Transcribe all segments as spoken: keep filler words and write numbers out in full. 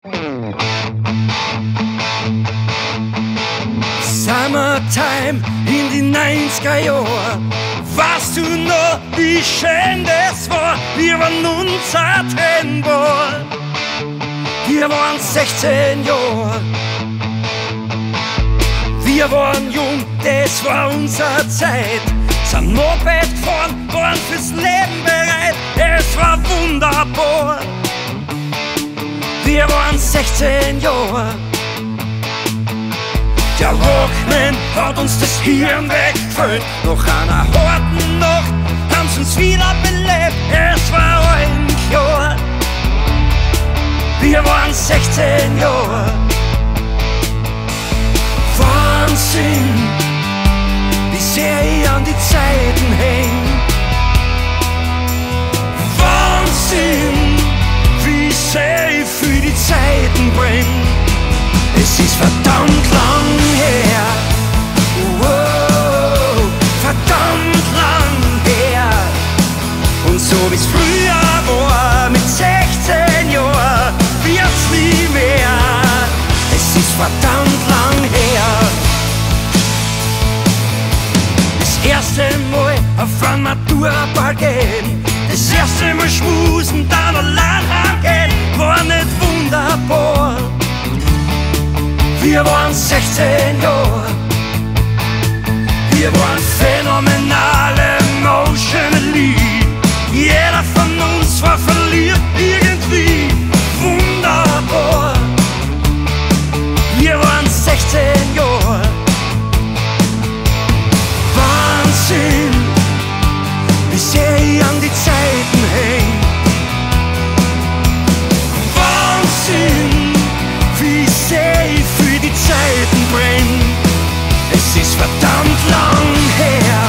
Summertime in die neunziger Jahre. Weißt du noch, wie schön das war? Wir waren unzertrennbar war. Wir waren sechzehn Jahre. Wir waren jung, das war unsere Zeit. Sind Moped gefahren, waren fürs Leben bereit. Es war wunderbar. Wir waren sechzehn Jahre. Der Walkman hat uns das Hirn weggefüllt. Nach einer harten Nacht haben sie uns wieder belebt. Es war allen klar. Wir waren sechzehn Jahre. Wahnsinn, wie sehr ich an die Zeiten häng. Wahnsinn, wie sehr ich für die Zeiten bring. Es ist verdammt lang her, wow, verdammt lang her. Und so wie's früher war, mit sechzehn Jahren, wird's nie mehr. Es ist verdammt lang her. Das erste Mal auf ein Maturaball gehen, das erste Mal schmusen, dann allein heimgehen, war nicht wunderbar. Wir waren sechzehn Jahre. Wir waren phänomenal, emotionally. Jeder von uns war verliebt irgendwie. Wunderbar. Wir waren sechzehn Jahre. Wahnsinn, wie sehr ich an die Zeiten häng. Wahnsinn, wie sehr ich für die Zeiten bring. Es ist verdammt lang her.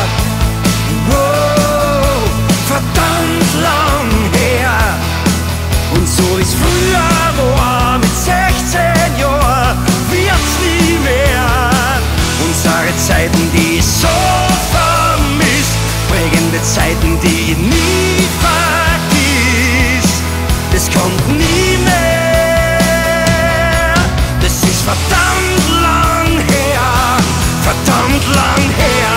Wow, verdammt lang her. Und so wie's früher war, mit sechzehn Jahren, wird's nie mehr. Unsere Zeiten, die ich so vermisst, prägende Zeiten, die ich nie vergiss. Das kommt nie mehr. Das ist verdammt lang her, verdammt lang her.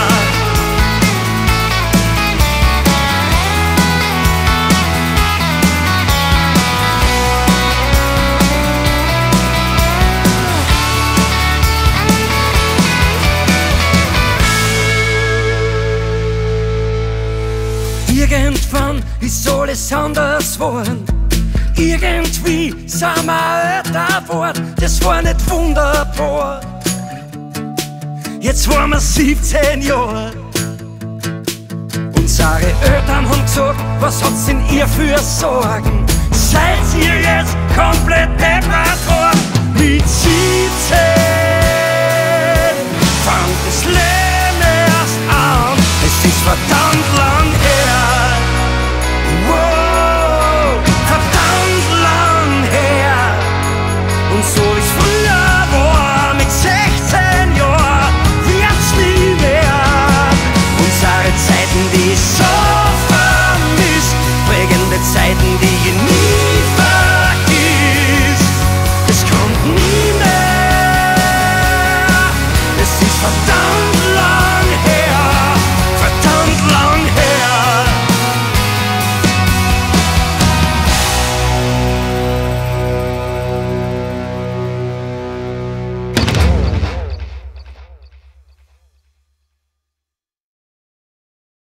Irgendwann ist alles anders geworden. Irgendwie sind wir älter geworden. Das war nicht wunderbar. Jetzt waren wir siebzehn Jahre. Unsere Eltern haben gesagt, was hat's in ihr für Sorgen? Seid ihr jetzt